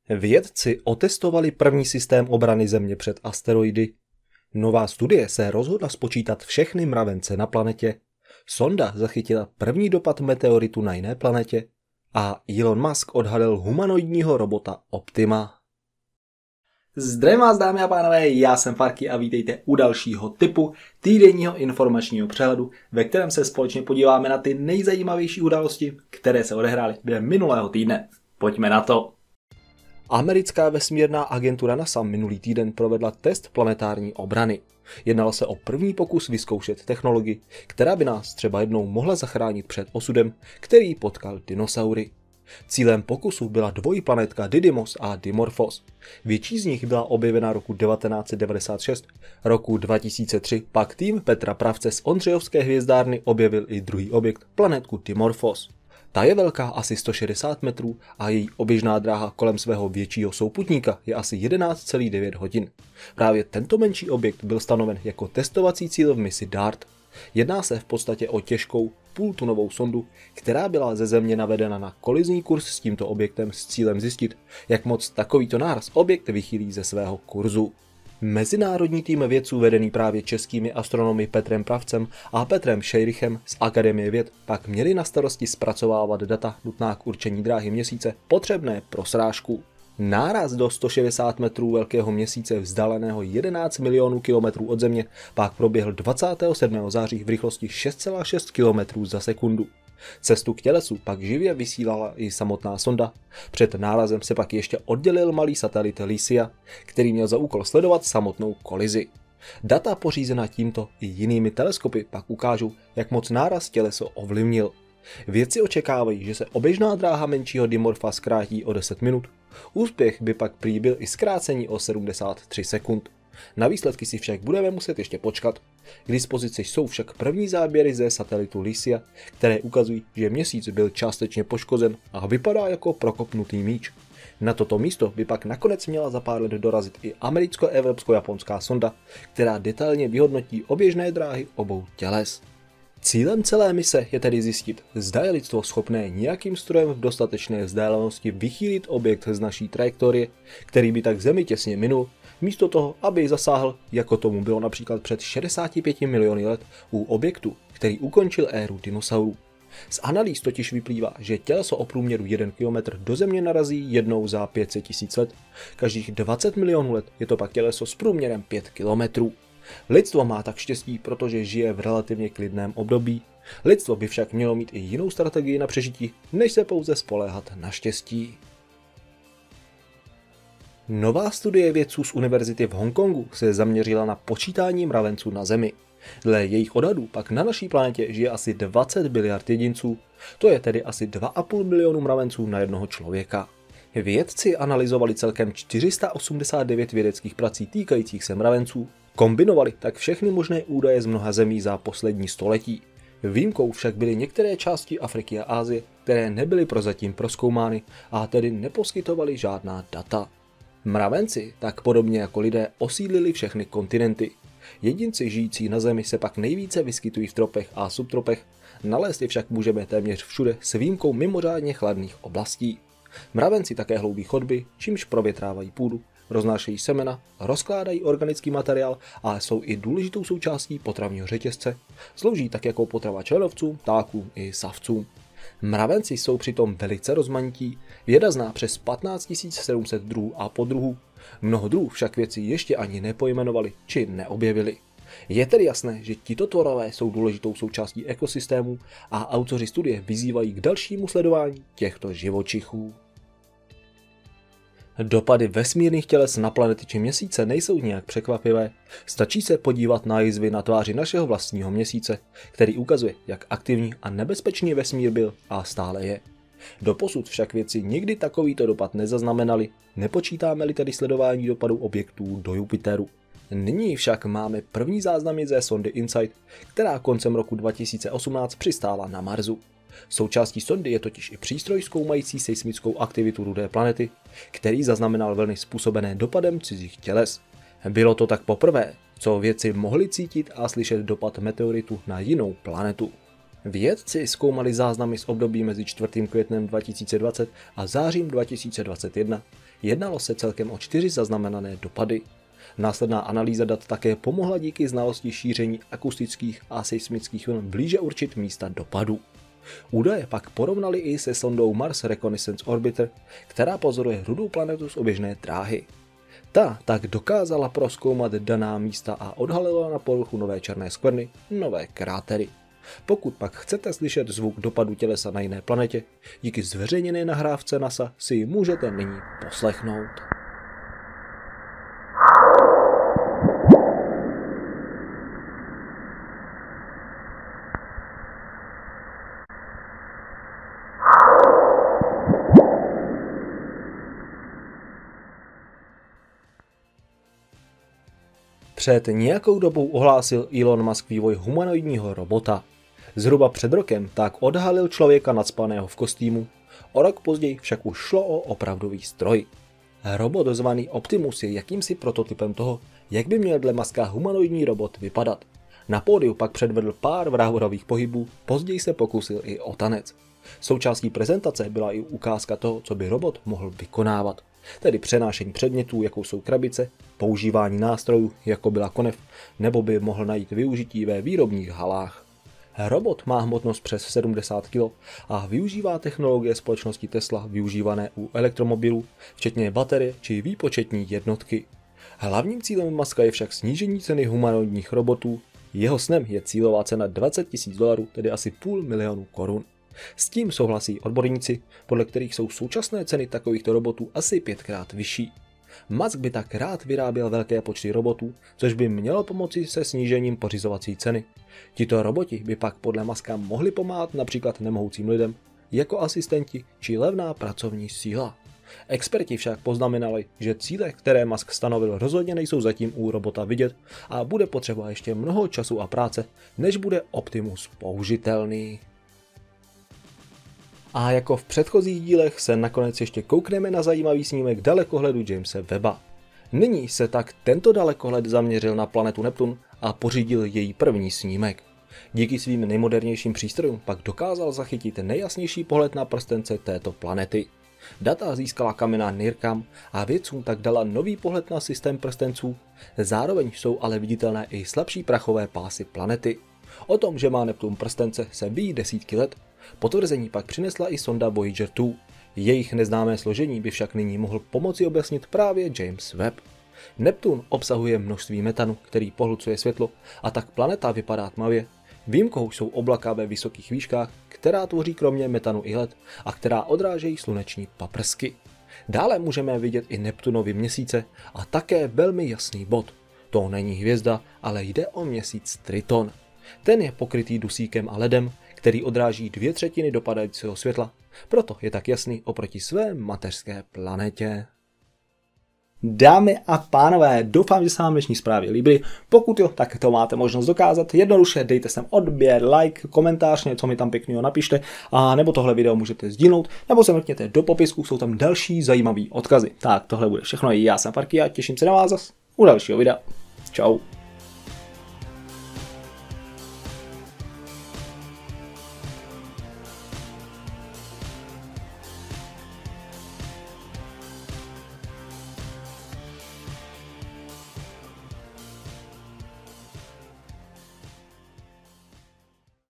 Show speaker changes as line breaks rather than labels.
Vědci otestovali první systém obrany Země před asteroidy. Nová studie se rozhodla spočítat všechny mravence na planetě. Sonda zachytila první dopad meteoritu na jiné planetě. A Elon Musk odhalil humanoidního robota Optima.
Zdravím vás, dámy a pánové, já jsem Farky a vítejte u dalšího typu týdenního informačního přehledu, ve kterém se společně podíváme na ty nejzajímavější události, které se odehrály během minulého týdne. Pojďme na to!
Americká vesmírná agentura NASA minulý týden provedla test planetární obrany. Jednalo se o první pokus vyzkoušet technologii, která by nás třeba jednou mohla zachránit před osudem, který potkal dinosaury. Cílem pokusu byla dvojplanetka Didymos a Dimorphos. Větší z nich byla objevena roku 1996, roku 2003 pak tým Petra Pravce z Ondřejovské hvězdárny objevil i druhý objekt, planetku Dimorphos. Ta je velká asi 160 metrů a její oběžná dráha kolem svého většího souputníka je asi 11,9 hodin. Právě tento menší objekt byl stanoven jako testovací cíl v misi DART. Jedná se v podstatě o těžkou půltunovou sondu, která byla ze Země navedena na kolizní kurz s tímto objektem s cílem zjistit, jak moc takovýto náraz objekt vychýlí ze svého kurzu. Mezinárodní tým vědců vedený právě českými astronomy Petrem Pravcem a Petrem Šejrichem z Akademie věd pak měli na starosti zpracovávat data nutná k určení dráhy měsíce potřebné pro srážku. Náraz do 160 metrů velkého měsíce vzdáleného 11 milionů kilometrů od Země pak proběhl 27. září v rychlosti 6,6 km za sekundu. Cestu k tělesu pak živě vysílala i samotná sonda. Před nárazem se pak ještě oddělil malý satelit Lysia, který měl za úkol sledovat samotnou kolizi. Data pořízená tímto i jinými teleskopy pak ukážou, jak moc náraz těleso ovlivnil. Vědci očekávají, že se oběžná dráha menšího Dimorpha zkrátí o 10 minut. Úspěch by pak prý byl i zkrácení o 73 sekund. Na výsledky si však budeme muset ještě počkat. K dispozici jsou však první záběry ze satelitu Lysia, které ukazují, že měsíc byl částečně poškozen a vypadá jako prokopnutý míč. Na toto místo by pak nakonec měla za pár let dorazit i americko-evropsko-japonská sonda, která detailně vyhodnotí oběžné dráhy obou těles. Cílem celé mise je tedy zjistit, zda je lidstvo schopné nějakým strojem v dostatečné vzdálenosti vychýlit objekt z naší trajektorie, který by tak Zemi těsně minul, místo toho, aby ji zasáhl, jako tomu bylo například před 65 miliony let u objektu, který ukončil éru dinosaurů. Z analýz totiž vyplývá, že těleso o průměru 1 km do Země narazí jednou za 500 000 let. Každých 20 milionů let je to pak těleso s průměrem 5 km. Lidstvo má tak štěstí, protože žije v relativně klidném období. Lidstvo by však mělo mít i jinou strategii na přežití, než se pouze spoléhat na štěstí. Nová studie vědců z univerzity v Hongkongu se zaměřila na počítání mravenců na Zemi. Dle jejich odhadů pak na naší planetě žije asi 20 biliard jedinců, to je tedy asi 2,5 milionu mravenců na jednoho člověka. Vědci analyzovali celkem 489 vědeckých prací týkajících se mravenců, kombinovali tak všechny možné údaje z mnoha zemí za poslední století. Výjimkou však byly některé části Afriky a Asie, které nebyly prozatím prozkoumány a tedy neposkytovaly žádná data. Mravenci, tak podobně jako lidé, osídlili všechny kontinenty. Jedinci žijící na Zemi se pak nejvíce vyskytují v tropech a subtropech, nalézt je však můžeme téměř všude s výjimkou mimořádně chladných oblastí. Mravenci také hloubí chodby, čímž provětrávají půdu, roznášejí semena, rozkládají organický materiál a jsou i důležitou součástí potravního řetězce. Slouží tak jako potrava čelovcům, ptákům i savcům. Mravenci jsou přitom velice rozmanití, věda zná přes 15 700 druhů a podruhů. Mnoho druhů však vědci ještě ani nepojmenovali či neobjevili. Je tedy jasné, že tito tvorové jsou důležitou součástí ekosystému a autoři studie vyzývají k dalšímu sledování těchto živočichů. Dopady vesmírných těles na planety či měsíce nejsou nijak překvapivé. Stačí se podívat na jizvy na tváři našeho vlastního měsíce, který ukazuje, jak aktivní a nebezpečný vesmír byl a stále je. Doposud však vědci nikdy takovýto dopad nezaznamenali, nepočítáme-li tedy sledování dopadů objektů do Jupiteru. Nyní však máme první záznamy ze sondy InSight, která koncem roku 2018 přistála na Marsu. Součástí sondy je totiž i přístroj zkoumající seismickou aktivitu rudé planety, který zaznamenal vlny způsobené dopadem cizích těles. Bylo to tak poprvé, co vědci mohli cítit a slyšet dopad meteoritu na jinou planetu. Vědci zkoumali záznamy z období mezi 4. květnem 2020 a zářím 2021. Jednalo se celkem o 4 zaznamenané dopady. Následná analýza dat také pomohla díky znalosti šíření akustických a seismických vln blíže určit místa dopadu. Údaje pak porovnali i se sondou Mars Reconnaissance Orbiter, která pozoruje rudou planetu z oběžné dráhy. Ta tak dokázala prozkoumat daná místa a odhalila na povrchu nové černé skvrny nové krátery. Pokud pak chcete slyšet zvuk dopadu tělesa na jiné planetě, díky zveřejněné nahrávce NASA si ji můžete nyní poslechnout. Před nějakou dobou ohlásil Elon Musk vývoj humanoidního robota. Zhruba před rokem tak odhalil člověka nacpaného v kostýmu, o rok později však už šlo o opravdový stroj. Robot zvaný Optimus je jakýmsi prototypem toho, jak by měl dle Muska humanoidní robot vypadat. Na pódiu pak předvedl pár vrahvoravých pohybů, později se pokusil i o tanec. Součástí prezentace byla i ukázka toho, co by robot mohl vykonávat. Tedy přenášení předmětů, jakou jsou krabice, používání nástrojů, jako byla konev, nebo by mohl najít využití ve výrobních halách. Robot má hmotnost přes 70 kg a využívá technologie společnosti Tesla využívané u elektromobilů, včetně baterie či výpočetní jednotky. Hlavním cílem Muska je však snížení ceny humanoidních robotů. Jeho snem je cílová cena $20 000, tedy asi $500 000 korun. S tím souhlasí odborníci, podle kterých jsou současné ceny takovýchto robotů asi 5krát vyšší. Musk by tak rád vyráběl velké počty robotů, což by mělo pomoci se snížením pořizovací ceny. Tito roboti by pak podle Muska mohli pomáhat například nemohoucím lidem, jako asistenti či levná pracovní síla. Experti však poznamenali, že cíle, které Musk stanovil, rozhodně nejsou zatím u robota vidět a bude potřeba ještě mnoho času a práce, než bude Optimus použitelný. A jako v předchozích dílech se nakonec ještě koukneme na zajímavý snímek dalekohledu Jamese Webba. Nyní se tak tento dalekohled zaměřil na planetu Neptun a pořídil její první snímek. Díky svým nejmodernějším přístrojům pak dokázal zachytit nejjasnější pohled na prstence této planety. Data získala kamena NIRCam a vědcům tak dala nový pohled na systém prstenců, zároveň jsou ale viditelné i slabší prachové pásy planety. O tom, že má Neptun prstence, se ví desítky let. Potvrzení pak přinesla i sonda Voyager 2. Jejich neznámé složení by však nyní mohl pomoci objasnit právě James Webb. Neptun obsahuje množství metanu, který pohlcuje světlo, a tak planeta vypadá tmavě. Výjimkou jsou oblaka ve vysokých výškách, která tvoří kromě metanu i led a která odrážejí sluneční paprsky. Dále můžeme vidět i Neptunovy měsíce a také velmi jasný bod. To není hvězda, ale jde o měsíc Triton. Ten je pokrytý dusíkem a ledem, který odráží 2/3 dopadajícího světla, proto je tak jasný oproti své mateřské planetě.
Dámy a pánové, doufám, že se vám dnešní zprávy líbily. Pokud jo, tak to máte možnost dokázat. Jednoduše dejte sem odběr, like, komentář, něco mi tam pěkného napište, a nebo tohle video můžete sdílnout, nebo se mrkněte do popisku, jsou tam další zajímavé odkazy. Tak tohle bude všechno, já jsem Farky a těším se na vás zas u dalšího videa. Čau.